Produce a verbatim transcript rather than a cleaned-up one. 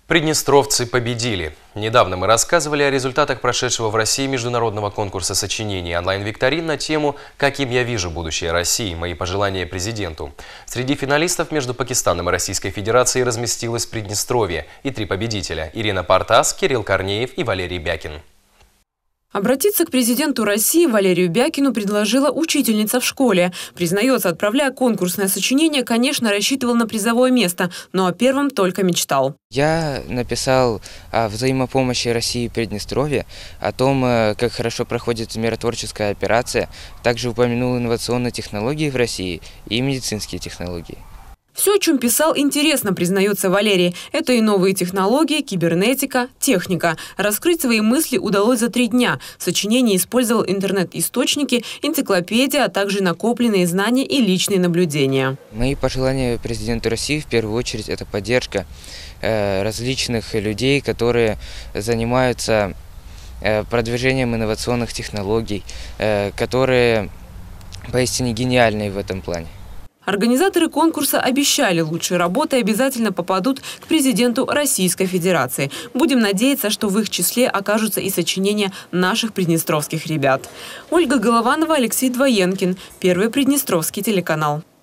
Приднестровцы победили. Недавно мы рассказывали о результатах прошедшего в России международного конкурса сочинений онлайн-викторин на тему «Каким я вижу будущее России. Мои пожелания президенту». Среди финалистов между Пакистаном и Российской Федерацией разместилось Приднестровье и три победителя – Ирина Партас, Кирилл Корнеев и Валерий Бякин. Обратиться к президенту России Валерию Бякину предложила учительница в школе. Признается, отправляя конкурсное сочинение, конечно, рассчитывал на призовое место, но о первом только мечтал. Я написал о взаимопомощи России и Приднестровья, о том, как хорошо проходит миротворческая операция. Также упомянул инновационные технологии в России и медицинские технологии. Все, о чем писал, интересно, признается Валерий. Это и новые технологии, кибернетика, техника. Раскрыть свои мысли удалось за три дня. В сочинении использовал интернет-источники, энциклопедия, а также накопленные знания и личные наблюдения. Мои пожелания президенту России в первую очередь это поддержка э, различных людей, которые занимаются э, продвижением инновационных технологий, э, которые поистине гениальны в этом плане. Организаторы конкурса обещали, лучшие работы обязательно попадут к президенту Российской Федерации. Будем надеяться, что в их числе окажутся и сочинения наших приднестровских ребят. Ольга Голованова, Алексей Двоенкин. Первый Приднестровский телеканал.